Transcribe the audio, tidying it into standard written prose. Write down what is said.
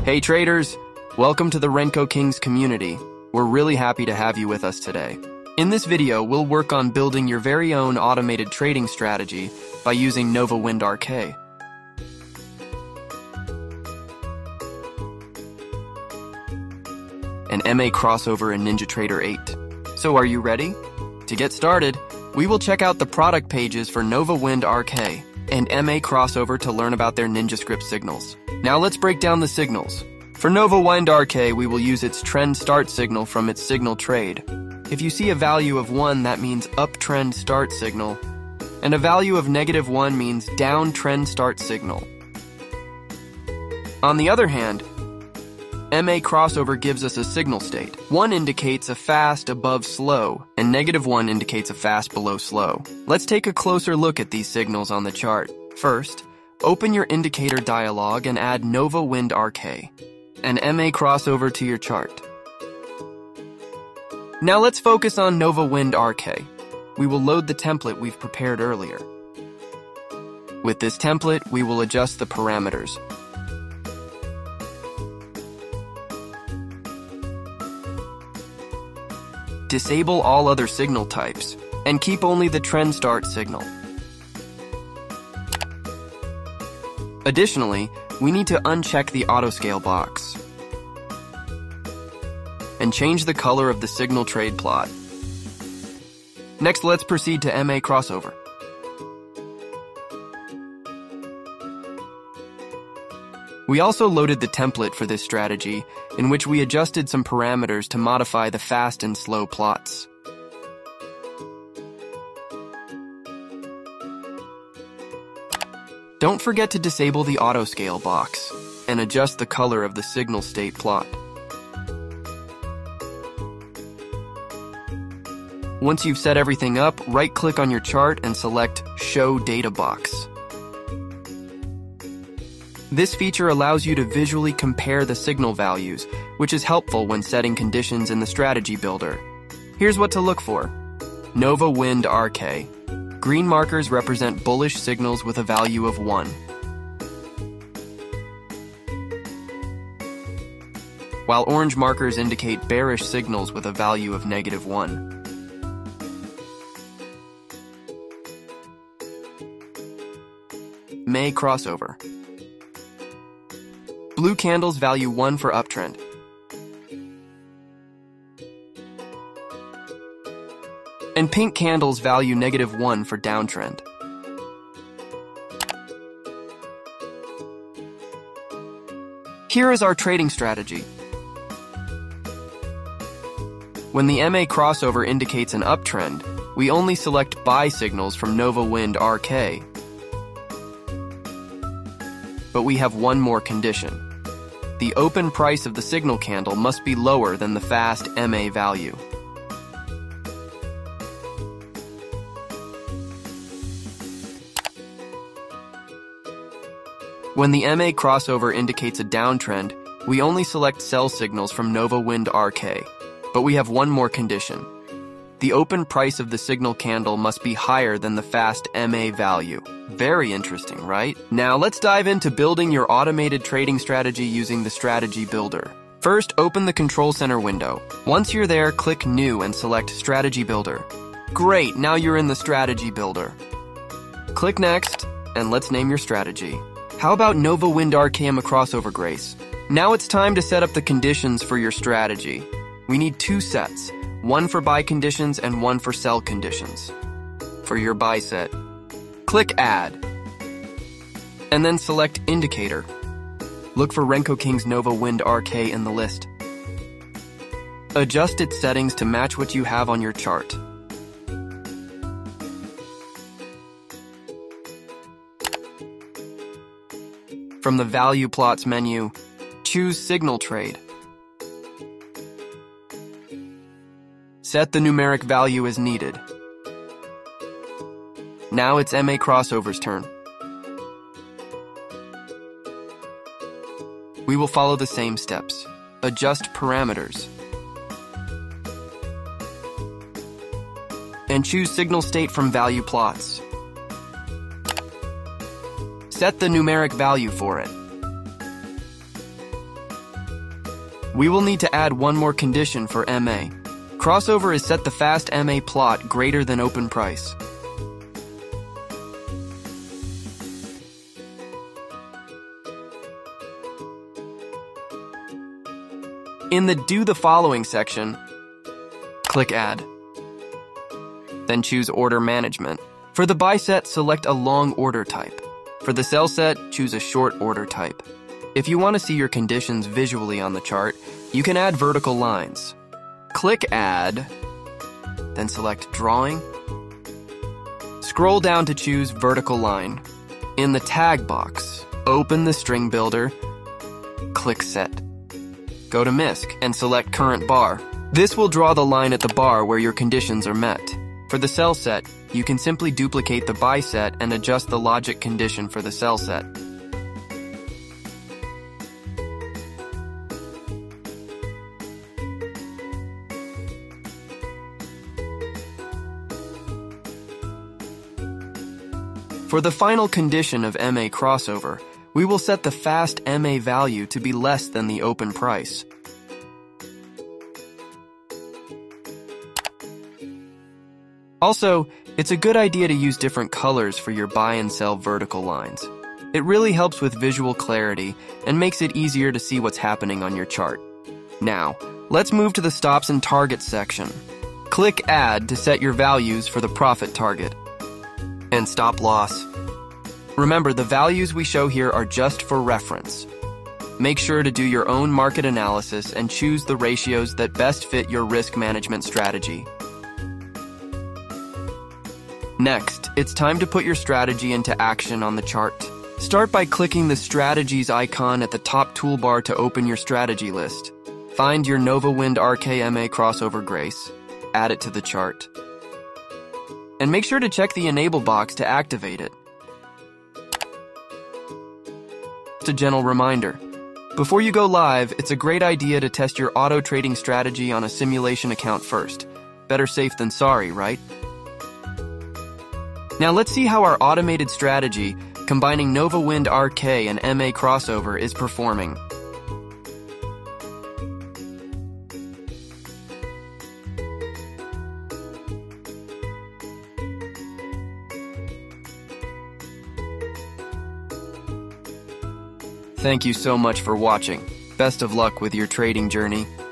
Hey traders, welcome to the RenkoKings community. We're really happy to have you with us today. In this video, we'll work on building your very own automated trading strategy by using Nova Wynd RK. An MA crossover in NinjaTrader 8. So are you ready? To get started, we will check out the product pages for Nova Wynd RK and MA crossover to learn about their NinjaScript signals. Now let's break down the signals. For Nova Wynd RK, we will use its trend start signal from its signal trade. If you see a value of 1, that means uptrend start signal, and a value of -1 means downtrend start signal. On the other hand, MA crossover gives us a signal state. 1 indicates a fast above slow, and -1 indicates a fast below slow. Let's take a closer look at these signals on the chart. First, open your indicator dialog and add Nova Wynd RK, and MA crossover to your chart. Now let's focus on Nova Wynd RK. We will load the template we've prepared earlier. With this template, we will adjust the parameters. Disable all other signal types, and keep only the trend start signal. Additionally, we need to uncheck the autoscale box and change the color of the signal trade plot. Next, let's proceed to MA crossover. We also loaded the template for this strategy, in which we adjusted some parameters to modify the fast and slow plots. Don't forget to disable the autoscale box and adjust the color of the signal state plot. Once you've set everything up, right-click on your chart and select Show Data Box. This feature allows you to visually compare the signal values, which is helpful when setting conditions in the strategy builder. Here's what to look for. Nova Wynd RK. Green markers represent bullish signals with a value of 1. While orange markers indicate bearish signals with a value of -1. MA crossover. Blue candles value 1 for uptrend. And pink candles value -1 for downtrend. Here is our trading strategy. When the MA crossover indicates an uptrend, we only select buy signals from Nova Wynd RK. But we have one more condition. The open price of the signal candle must be lower than the fast MA value. When the MA crossover indicates a downtrend, we only select sell signals from Nova Wynd RK, but we have one more condition. The open price of the signal candle must be higher than the fast MA value. Very interesting, right? Now let's dive into building your automated trading strategy using the strategy builder. First, open the control center window. Once you're there, click New and select Strategy Builder. Great, now you're in the strategy builder. Click Next, and let's name your strategy. How about Nova Wynd RK crossover, Grace? Now it's time to set up the conditions for your strategy. We need 2 sets, one for buy conditions and one for sell conditions. For your buy set, click Add, and then select Indicator. Look for RenkoKings Nova Wynd RK in the list. Adjust its settings to match what you have on your chart. From the Value Plots menu, choose Signal Trade. Set the numeric value as needed. Now it's MA crossover's turn. We will follow the same steps. Adjust parameters. And choose Signal State from Value Plots. Set the numeric value for it. We will need to add one more condition for MA. Crossover is set the fast MA plot greater than open price. In the Do the Following section, click Add. Then choose Order Management. For the buy set, select a long order type. For the sell set, choose a short order type. If you want to see your conditions visually on the chart, you can add vertical lines. Click Add, then select Drawing. Scroll down to choose Vertical Line. In the Tag box, open the String Builder, click Set. Go to MISC and select Current Bar. This will draw the line at the bar where your conditions are met. For the sell set, you can simply duplicate the buy set and adjust the logic condition for the sell set. For the final condition of MA crossover, we will set the fast MA value to be less than the open price. Also, it's a good idea to use different colors for your buy and sell vertical lines. It really helps with visual clarity and makes it easier to see what's happening on your chart. Now, let's move to the Stops and Targets section. Click Add to set your values for the profit target and stop loss. Remember, the values we show here are just for reference. Make sure to do your own market analysis and choose the ratios that best fit your risk management strategy. Next, it's time to put your strategy into action on the chart. Start by clicking the Strategies icon at the top toolbar to open your strategy list. Find your Nova Wynd RKMA crossover grace, add it to the chart, and make sure to check the Enable box to activate it. Just a gentle reminder. Before you go live, it's a great idea to test your auto trading strategy on a simulation account first. Better safe than sorry, right? Now let's see how our automated strategy, combining Nova Wynd RK and MA crossover, is performing. Thank you so much for watching. Best of luck with your trading journey.